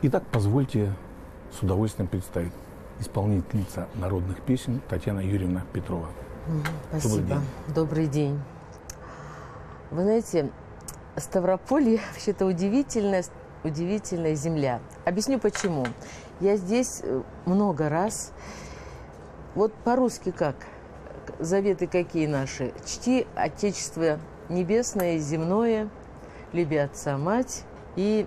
Итак, позвольте с удовольствием представить исполнительница народных песен Татьяна Юрьевна Петрова. Спасибо. Добрый день. Добрый день. Вы знаете, Ставрополье вообще-то удивительная земля. Объясню почему. Я здесь много раз. Вот по-русски как? Заветы какие наши? Чти Отечество небесное и земное, люби отца, мать и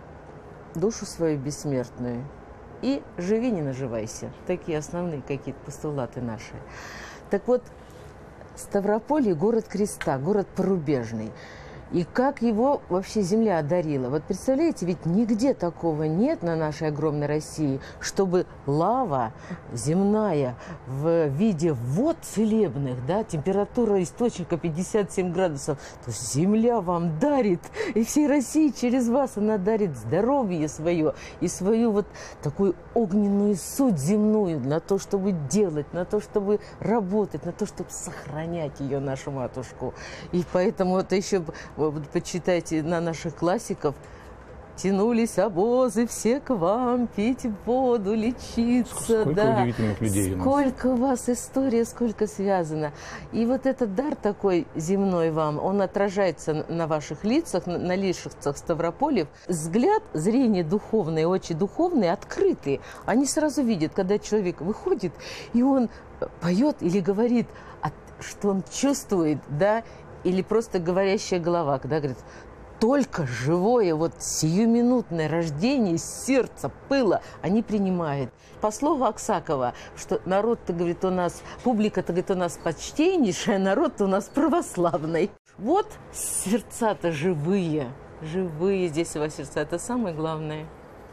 душу свою бессмертную. И живи, не наживайся. Такие основные какие-то постулаты наши. Так вот, Ставрополье – город креста, город порубежный. И как его вообще земля одарила. Вот представляете, ведь нигде такого нет на нашей огромной России, чтобы лава земная в виде вод целебных, да, температура источника 57 градусов, то есть земля вам дарит, и всей России через вас она дарит здоровье свое и свою вот такую огненную суть земную на то, чтобы делать, на то, чтобы работать, на то, чтобы сохранять ее, нашу матушку. И поэтому это еще... Вот почитайте на наших классиков. Тянулись обозы все к вам, пить воду, лечиться. Сколько удивительных людей у нас. Сколько у вас история, сколько связано. И вот этот дар такой земной вам, он отражается на ваших лицах, на лицах Ставропольев. Взгляд, зрение духовное, очи духовные, открытые. Они сразу видят, когда человек выходит, и он поет или говорит, что он чувствует, да, или просто говорящая голова, когда говорит, только живое, вот сиюминутное рождение сердца, пыла они принимают. По слову Аксакова, что народ-то, говорит, у нас, публика-то, говорит, у нас почтеннейшая, народ-то у нас православный. Вот сердца-то живые, живые здесь у вас сердца, это самое главное.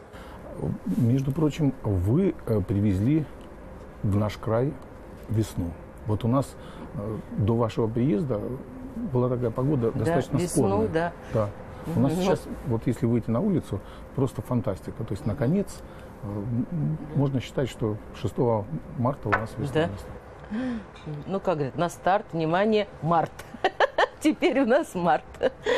Между прочим, вы привезли в наш край весну. Вот у нас до вашего приезда была такая погода достаточно весну, спорная. Да. У нас сейчас, вот если выйти на улицу, просто фантастика. То есть, наконец, можно считать, что 6 марта у нас весна. Да. Ну, как говорят, на старт, внимание, март. Теперь у нас март.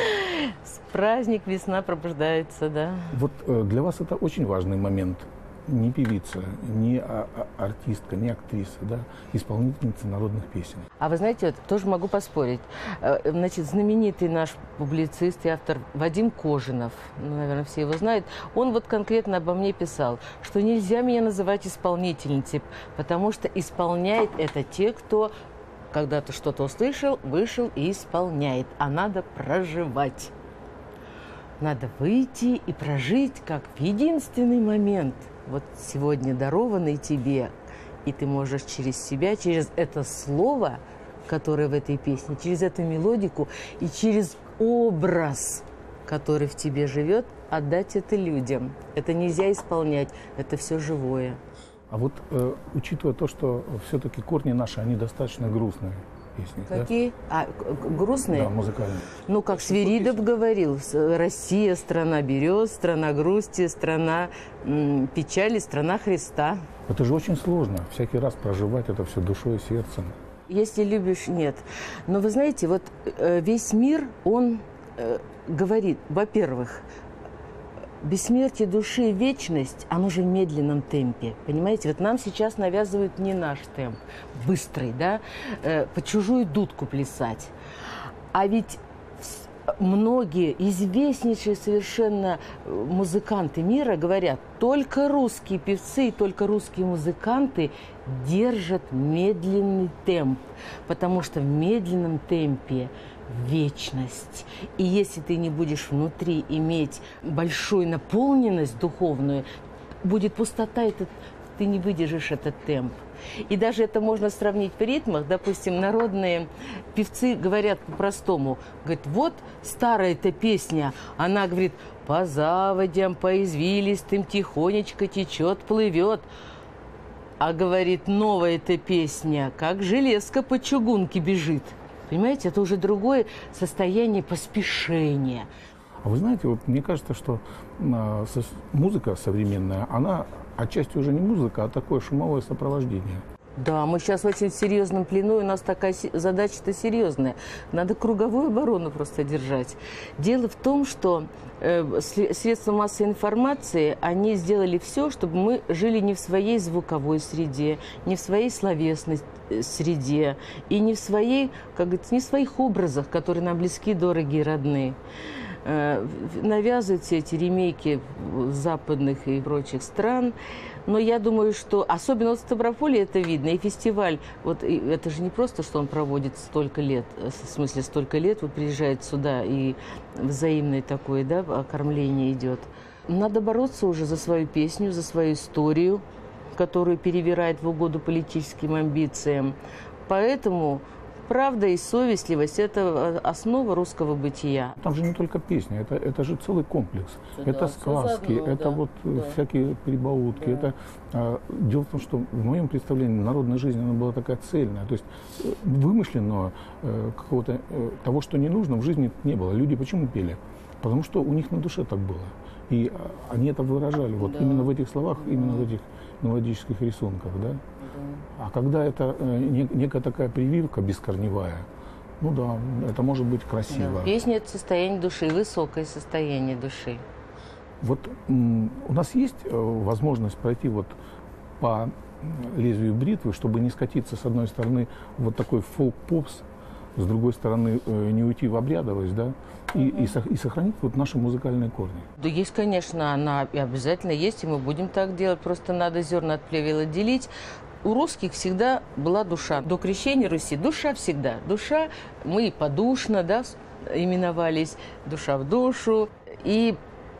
Праздник, весна пробуждается, да. Вот для вас это очень важный момент. Не певица, не артистка, не актриса, да, исполнительница народных песен. А вы знаете, вот, тоже могу поспорить. Значит, знаменитый наш публицист и автор Вадим Кожинов, ну, наверное, все его знают, он вот конкретно обо мне писал, что нельзя меня называть исполнительницей, потому что исполняет это те, кто когда-то что-то услышал, вышел и исполняет, а надо проживать. Надо выйти и прожить как в единственный момент. Вот сегодня дарованный тебе, и ты можешь через себя, через это слово, которое в этой песне, через эту мелодику и через образ, который в тебе живет, отдать это людям. Это нельзя исполнять, это все живое. А вот учитывая то, что все-таки корни наши, они достаточно грустные песни. Какие? Да? Грустные? Да, музыкальные. Ну, как Свиридов говорил, Россия – страна берез, страна грусти, страна печали, страна Христа. Это же очень сложно, всякий раз проживать это все душой и сердцем. Если любишь, нет. Но вы знаете, вот весь мир, он говорит, во-первых, бессмертие души и вечность, оно же в медленном темпе. Понимаете, вот нам сейчас навязывают не наш темп, быстрый, да, по чужую дудку плясать. А ведь многие известнейшие совершенно музыканты мира говорят, только русские певцы и только русские музыканты держат медленный темп, потому что в медленном темпе вечность. И если ты не будешь внутри иметь большую наполненность духовную, будет пустота, и ты не выдержишь этот темп. И даже это можно сравнить в ритмах. Допустим, народные певцы говорят по-простому. Говорят, вот старая-то песня, она говорит, по заводям, по извилистым тихонечко течет, плывет. А говорит, новая-то песня, как железка по чугунке бежит. Понимаете, это уже другое состояние поспешения. А вы знаете, вот мне кажется, что музыка современная, она отчасти уже не музыка, а такое шумовое сопровождение. Да, мы сейчас в очень серьезном плену, и у нас такая задача-то серьезная. Надо круговую оборону просто держать. Дело в том, что средства массовой информации, они сделали все, чтобы мы жили не в своей звуковой среде, не в своей словесной среде, и не в своей, как говорится, не в своих образах, которые нам близки, дороги и родные. Навязывают все эти ремейки западных и прочих стран. Но я думаю, что особенно вот в Ставрополе это видно. И фестиваль, вот и это же не просто, что он проводит столько лет, в смысле столько лет, вот приезжает сюда и взаимное такое, да, окормление идет. Надо бороться уже за свою песню, за свою историю, которую перевирает в угоду политическим амбициям. Поэтому правда и совестливость – это основа русского бытия. Там же не только песня, это же целый комплекс. Да, это сказки, заодно, это да, вот да. всякие прибаутки. Да. Дело в том, что в моем представлении народная жизнь она была такая цельная. То есть вымышленного какого-то того, что не нужно, в жизни не было. Люди почему пели? Потому что у них на душе так было. И они это выражали вот Да. именно в этих словах, именно в этих мелодических рисунках. Да? А когда это некая такая прививка бескорневая, ну да, это может быть красиво. Да. Песня – это состояние души, высокое состояние души. Вот у нас есть возможность пройти вот по лезвию бритвы, чтобы не скатиться с одной стороны вот такой фолк-попс, с другой стороны не уйти в обрядовость, да, и сохранить вот наши музыкальные корни. Да есть, конечно, она обязательно есть, и мы будем так делать. Просто надо зерна от плевел отделить. У русских всегда была душа. До крещения Руси душа всегда. Душа, мы подушно, да, именовались, душа в душу. И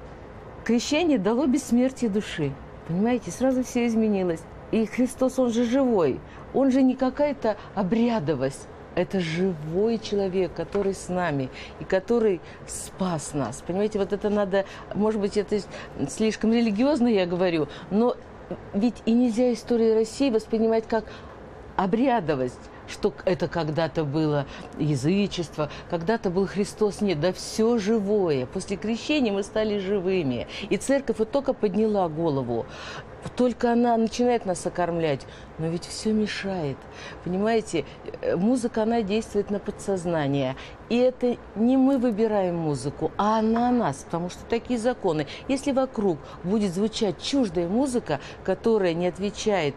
крещение дало бессмертие души. Понимаете, сразу все изменилось. И Христос, Он же живой. Он же не какая-то обрядовость. Это живой человек, который с нами и который спас нас. Понимаете, вот это надо, может быть, это слишком религиозно я говорю, но ведь и нельзя историю России воспринимать как обрядовость, что это когда-то было язычество, когда-то был Христос. Нет, да все живое. После крещения мы стали живыми. И церковь вот только подняла голову. Только она начинает нас окормлять, но ведь все мешает. Понимаете, музыка, она действует на подсознание. И это не мы выбираем музыку, а она нас, потому что такие законы. Если вокруг будет звучать чуждая музыка, которая не отвечает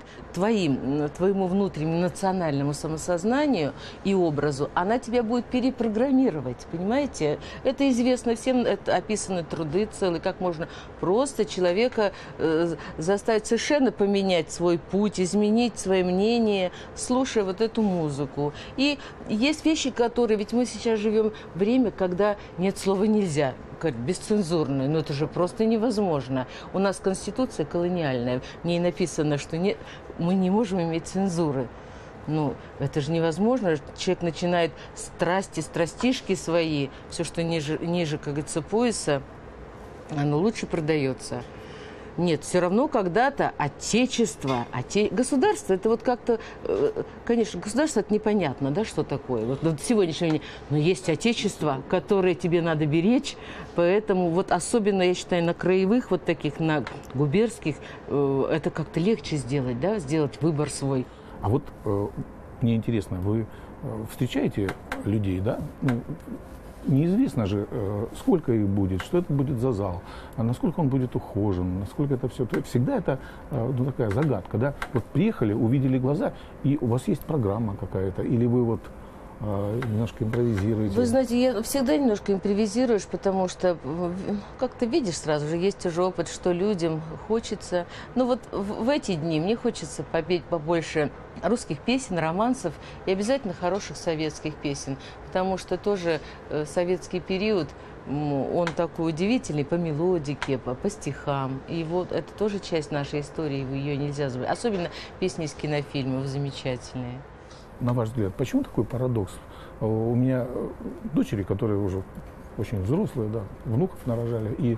твоему внутреннему национальному самосознанию и образу, она тебя будет перепрограммировать, понимаете? Это известно всем, это описаны труды целые, как можно просто человека заставить совершенно поменять свой путь, изменить свое мнение, слушая вот эту музыку. И есть вещи, которые, ведь мы сейчас живем время, когда нет слова «нельзя», бесцензурное, но это же просто невозможно. У нас конституция колониальная, в ней написано, что мы не можем иметь цензуры. Ну, это же невозможно. Человек начинает страстишки свои, все, что ниже, как говорится, пояса, оно лучше продается. Нет, все равно когда-то отечество, государство, это вот как-то, конечно, государство это непонятно, да, что такое, вот до сегодняшнего дня, но есть отечество, которое тебе надо беречь, поэтому вот особенно, я считаю, на краевых вот таких, на губернских, это как-то легче сделать, да, сделать выбор свой. А вот мне интересно, вы встречаете людей, да? Ну, неизвестно же, сколько их будет, что это будет за зал, а насколько он будет ухожен, насколько это все. Всегда это ну, такая загадка, да? Вот приехали, увидели глаза, и у вас есть программа какая-то, или вы вот немножко импровизируете? Вы знаете, я всегда немножко импровизируешь, потому что как ты видишь сразу же, есть уже опыт, что людям хочется. Ну вот в эти дни мне хочется попеть побольше русских песен, романсов и обязательно хороших советских песен, потому что тоже советский период, он такой удивительный по мелодике, по стихам. И вот это тоже часть нашей истории, ее нельзя забыть. Особенно песни из кинофильмов замечательные. На ваш взгляд, почему такой парадокс? У меня дочери, которые уже очень взрослые, да, внуков нарожали, и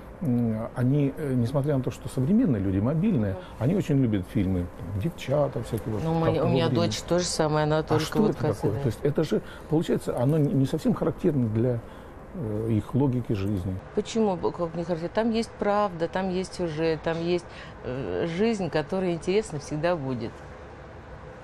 они, несмотря на то, что современные люди, мобильные, они очень любят фильмы, там, девчата, всякие. Ну, у меня дочь тоже самое, она тоже что это такое? То есть это же, получается, оно не совсем характерно для их логики жизни. Почему, как не характерно? Там есть правда, там есть сюжет, там есть жизнь, которая интересна всегда будет.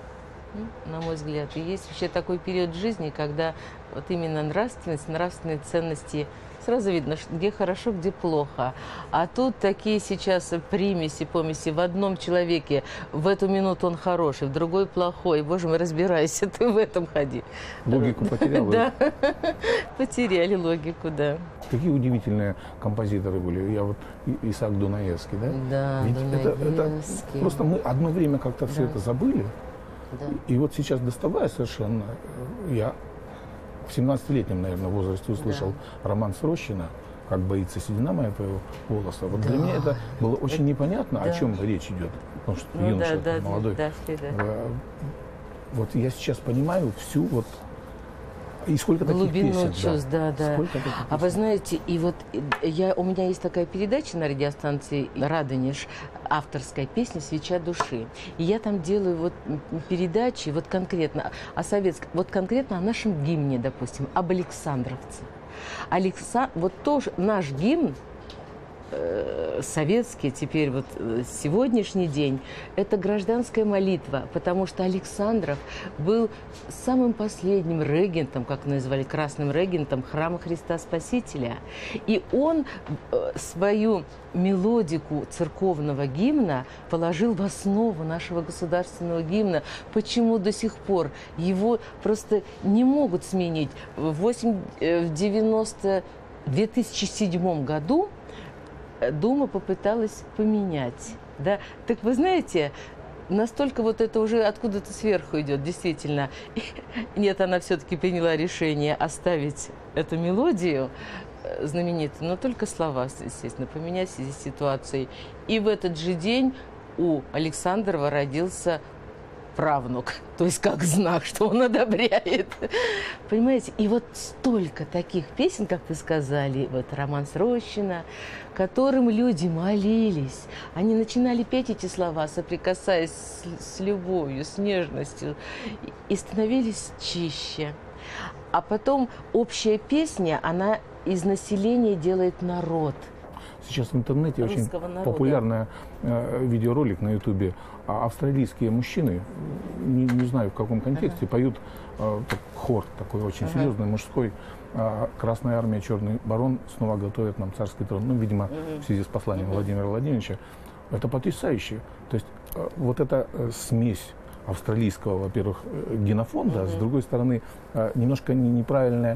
на мой взгляд. И есть вообще такой период жизни, когда вот именно нравственность, нравственные ценности сразу видно, где хорошо, где плохо. А тут такие сейчас примеси, помеси в одном человеке. В эту минуту он хороший, в другой плохой. Боже мой, разбирайся, ты в этом ходи. Логику потерял. Да, потеряли логику, да. Какие удивительные композиторы были. Я вот Исаак Дунаевский, да? Да, Ведь это Дунаевский. просто мы одно время как-то все Да. это забыли. Да. И вот сейчас, доставая совершенно, я в 17-летнем, наверное, возрасте услышал роман Срощина «Как боится седина моя твоего волоса». Вот для меня это было очень непонятно, о да. чем речь идет. Потому что Ну, юноша да, да, молодой. да, да. Вот я сейчас понимаю всю вот... И сколько таких Глубину песен. чувств, да. Сколько таких А вы песен. знаете, и вот у меня есть такая передача на радиостанции «Радонеж», авторская песня «Свеча души». И я там делаю вот передачи вот конкретно о советском, вот конкретно о нашем гимне, допустим, об Александровце. Вот тоже наш гимн, советский, теперь вот сегодняшний день, это гражданская молитва, потому что Александров был самым последним регентом, как называли, красным регентом храма Христа Спасителя. И он свою мелодику церковного гимна положил в основу нашего государственного гимна. Почему до сих пор его просто не могут сменить? В 2007 году Дума попыталась поменять. Да? Так вы знаете, настолько вот это уже откуда-то сверху идет, действительно. Нет, она все-таки приняла решение оставить эту мелодию знаменитую, но только слова, естественно, поменять в связи с ситуацией. И в этот же день у Александрова родился правнук, то есть как знак, что он одобряет. Понимаете? И вот столько таких песен, как вы сказали, вот роман Срощина, которым люди молились. Они начинали петь эти слова, соприкасаясь с любовью, с нежностью, и становились чище. А потом общая песня, она из населения делает народ. Сейчас в интернете очень популярный видеоролик на Ютубе. Австралийские мужчины, не знаю в каком контексте, поют хор такой очень серьезный, мужской. Красная армия, черный барон снова готовят нам царский трон. Ну, видимо, в связи с посланием Владимира Владимировича. Это потрясающе. То есть вот эта смесь австралийского, во-первых, генофонда, с другой стороны, немножко неправильное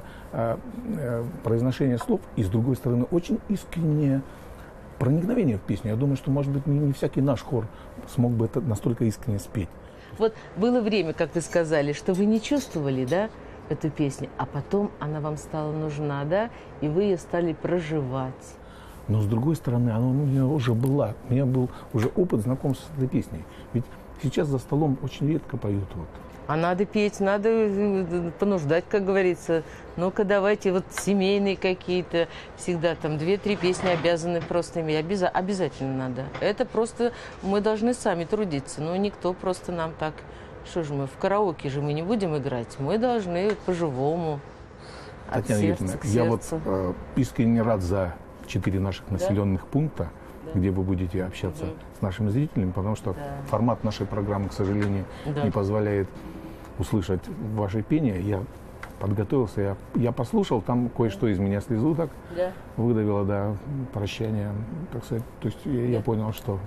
произношение слов, и с другой стороны, очень искреннее проникновение в песню. Я думаю, что, может быть, не всякий наш хор смог бы это настолько искренне спеть. Вот было время, как вы сказали, что вы не чувствовали, да, эту песню, а потом она вам стала нужна, да, и вы ее стали проживать. Но, с другой стороны, она у меня уже была. У меня был уже опыт знакомства с этой песней. Ведь сейчас за столом очень редко поют. Вот. А надо петь, надо понуждать, как говорится. Ну-ка, давайте, вот семейные какие-то, всегда там 2-3 песни обязаны просто иметь. Обязательно надо. Это просто мы должны сами трудиться. Но никто просто нам так... Что же мы, в караоке же мы не будем играть. Мы должны по-живому, от Татьяна сердца Юрьевна, к я вот сердцу. искренне рад за 4 наших населенных пункта, где вы будете общаться с нашими зрителями, потому что формат нашей программы, к сожалению, не позволяет услышать ваше пение. Я подготовился, я послушал, там кое-что из меня слезу так выдавило, да, прощание, так сказать. То есть я понял, что...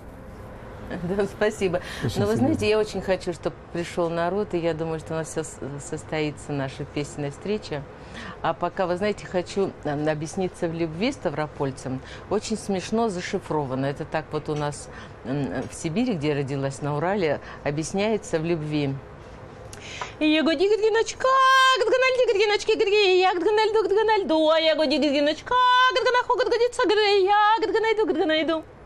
Да, спасибо. Очень Но вы серьезно. знаете, я очень хочу, чтобы пришел народ, и я думаю, что у нас все состоится, наша песенная встреча. А пока, вы знаете, хочу объясниться в любви ставропольцам. Очень смешно зашифровано. Это так вот у нас в Сибири, где я родилась, на Урале, объясняется в любви. Ягоди гидгиночка, гидганальди гидгиночки гидги, я гидганальду гидганальду, а ягоди гидгиночка, гидганаху гидгадица гидги, я гидганайду гидганайду.